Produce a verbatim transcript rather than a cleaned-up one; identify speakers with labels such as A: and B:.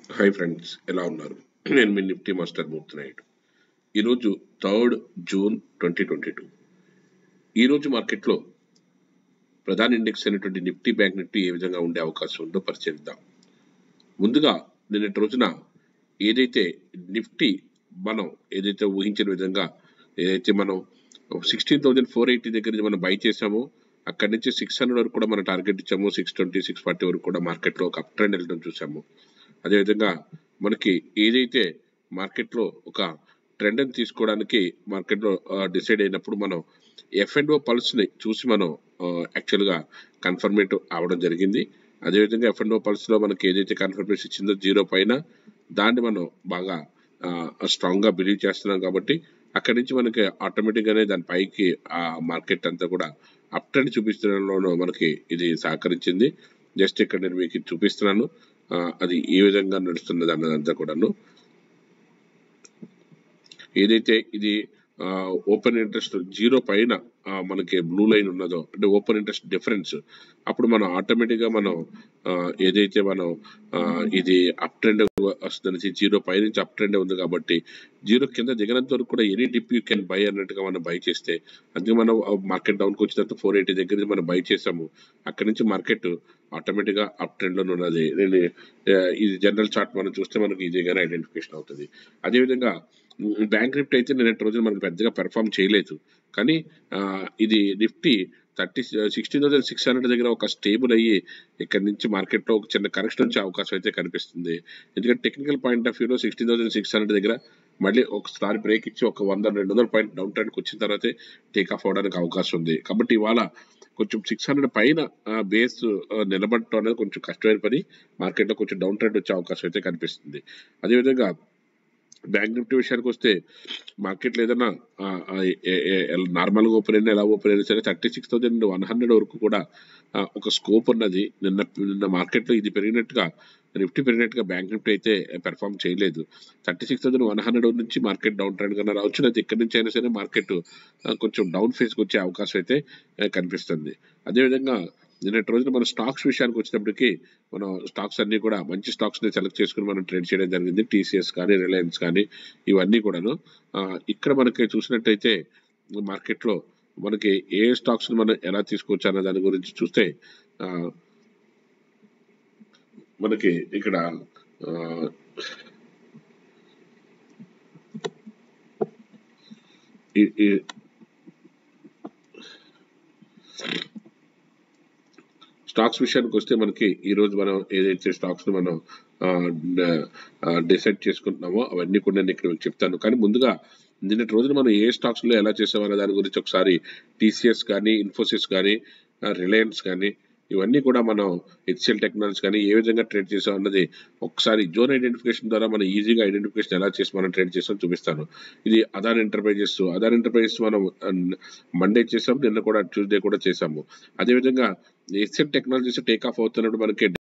A: Hi friends, ఎలా ఉన్నారు? నేను మీ నిఫ్టీ మాస్టర్ మూర్తి నాయుడు. ఈరోజు third June twenty twenty two ఈరోజు మార్కెట్లో ప్రధాన ఇండెక్స్ అయినటువంటి నిఫ్టీ బ్యాంక్ నిఫ్టీ ఏ విధంగా ఉండే అవకాశం ఉందో పరిశీలిద్దాం. ముందుగా నిన్నటి రోజున ఏదైతే నిఫ్టీ మనం ఏదైతే ఊహించిన విధంగా ఏదైతే మనం సిక్స్టీన్ థౌజండ్ ఫోర్ ఎయిటీ దగ్గర నుంచి మనం బై చేసామో అక్కడి నుంచి సిక్స్ హండ్రెడ్ వరకు కూడా మనం టార్గెట్ ఇచ్చాము. సిక్స్ ట్వంటీ సిక్స్ ఫార్టీ వరకు కూడా మార్కెట్లో ఒక అప్ ట్రెండ్ వెళ్ళడం చూసాము. అదేవిధంగా మనకి ఏదైతే మార్కెట్లో ఒక ట్రెండ్ అని తీసుకోవడానికి మార్కెట్లో డిసైడ్ అయినప్పుడు మనం ఎఫ్ అండ్ ఓ పల్స్ని చూసి మనం యాక్చువల్గా కన్ఫర్మేట్ అవ్వడం జరిగింది. అదేవిధంగా ఎఫ్ అండ్ ఓ పల్స్లో మనకి ఏదైతే కన్ఫర్మేషన్ ఇచ్చిందో జీరో పైన దాన్ని మనం బాగా స్ట్రాంగ్గా బిలీవ్ చేస్తున్నాం కాబట్టి అక్కడి నుంచి మనకి ఆటోమేటిక్గానే దాని పైకి ఆ మార్కెట్ అంతా కూడా అప్ ట్రెండ్ చూపించడంలో మనకి ఇది సహకరించింది. జస్ట్ ఇక్కడ నేను మీకు చూపిస్తున్నాను అది ఏ విధంగా నడుస్తున్నది అన్నదంతా కూడాను. ఏదైతే ఇది ఓపెన్ ఇంట్రెస్ట్ జీరో పైన మనకి బ్లూ లైన్ ఉన్నదో అంటే ఓపెన్ ఇంట్రెస్ట్ డిఫరెన్స్, అప్పుడు మనం ఆటోమేటిక్గా మనం ఏదైతే మనం ఇది అప్ ట్రెండ్ వస్తుంది, జీరో పై నుంచి అప్ ట్రెండ్ ఉంది కాబట్టి జీరో కింద దిగినంత వరకు కూడా any dip you can buy అన్నట్టుగా మనం బై చేస్తే, అందుకే మనం మార్కెట్ డౌన్కి వచ్చిన తర్వాత ఫోర్ ఎయిటీ దగ్గర మనం బై చేసాము. అక్కడి నుంచి మార్కెట్ ఆటోమేటిక్గా అప్ ట్రెండ్లో ఉన్నది. నేను ఇది జనరల్ చార్ట్ మనం చూస్తే మనకి ఈజీగానే ఐడెంటిఫికేషన్ అవుతుంది. అదేవిధంగా బ్యాంక్ నిఫ్టీ అయితే నిన్నటి రోజున మనకు పెద్దగా పెర్ఫామ్ చేయలేదు, కానీ ఇది Nifty thirty sixteen thousand six hundred దగ్గర ఒక స్టేబుల్ అయ్యి ఇక్కడ నుంచి మార్కెట్లో ఒక చిన్న కరెక్షన్ వచ్చే అవకాశం అయితే కనిపిస్తుంది. ఎందుకంటే టెక్నికల్ పాయింట్ ఆఫ్ వ్యూలో సిక్స్టీన్ థౌసండ్ సిక్స్ హండ్రెడ్ దగ్గర మళ్ళీ ఒకసారి బ్రేక్ ఇచ్చి ఒక వంద రెండు వందల పాయింట్ డౌన్ ట్రెండ్కి వచ్చిన తర్వాతే టేక్ ఆఫ్ అవడానికి అవకాశం ఉంది. కాబట్టి ఇవాళ కొంచెం సిక్స్ హండ్రెడ్ పైన బేస్ నిలబడటం అనేది కొంచెం కష్టమైన పని. మార్కెట్లో కొంచెం డౌన్ ట్రెండ్ వచ్చే అవకాశం అయితే కనిపిస్తుంది. అదేవిధంగా బ్యాంక్ నిఫ్టీ విషయానికి వస్తే మార్కెట్లో ఏదైనా నార్మల్గా ఓపెన్ అయినా ఎలా ఓపెన్ అయినా సరే thirty six thousand one hundred వరకు కూడా ఒక స్కోప్ ఉన్నది. నిన్న నిన్న మార్కెట్లో ఇది పెరిగినట్టుగా నిఫ్టీ పెరిగినట్టుగా బ్యాంక్ నిఫ్టీ అయితే పెర్ఫామ్ చేయలేదు. Thirty six thousand one hundred నుంచి మార్కెట్ డౌన్ ట్రెండ్ కన్నా రావచ్చు, అయితే ఇక్కడి నుంచి అయినా సరే మార్కెట్ కొంచెం డౌన్ ఫేస్కి వచ్చే అవకాశం అయితే కనిపిస్తుంది. అదేవిధంగా నిన్నటి రోజున మన స్టాక్స్ విషయానికి వచ్చినప్పటికీ మనం స్టాక్స్ అన్ని కూడా మంచి స్టాక్స్ని సెలెక్ట్ చేసుకుని మనం ట్రేడ్ చేయడం జరిగింది. టీసీఎస్ కానీ రిలయన్స్ కానీ ఇవన్నీ కూడాను. ఇక్కడ మనకి చూసినట్టయితే మార్కెట్లో మనకి ఏ స్టాక్స్ని మనం ఎలా తీసుకోవచ్చు అన్న దాని గురించి చూస్తే మనకి ఇక్కడ స్టాక్స్ విషయానికి వస్తే మనకి ఈరోజు మనం ఏదైతే స్టాక్స్ని మనం డిసైడ్ చేసుకుంటున్నామో అవన్నీ కూడా నేను ఇక్కడ మీకు చెప్తాను. కానీ ముందుగా నిన్నటి రోజున మనం ఏ స్టాక్స్లో ఎలా చేసామన్న దాని గురించి ఒకసారి టీసీఎస్ కానీ ఇన్ఫోసిస్ కానీ రిలయన్స్ కానీ ఇవన్నీ కూడా మనం హెచ్సిఎల్ టెక్నాలజీస్ కానీ ఏ విధంగా ట్రేడ్ చేసాం అన్నది ఒకసారి జోన్ ఐడెంటిఫికేషన్ ద్వారా మనం ఈజీగా ఐడెంటిఫికేషన్ ఎలా చేసి మనం ట్రేడ్ చేసాం చూపిస్తాను. ఇది అదాన్ ఎంటర్ప్రైజెస్ అదాన్ ఎంటర్ప్రైజెస్ మనం మండే చేసాము, నిన్న కూడా ట్యూస్డే కూడా చేసాము. అదేవిధంగా హెచ్సిఎల్ టెక్నాలజీస్ టేక్ ఆఫ్ అవుతున్నప్పుడు మనకి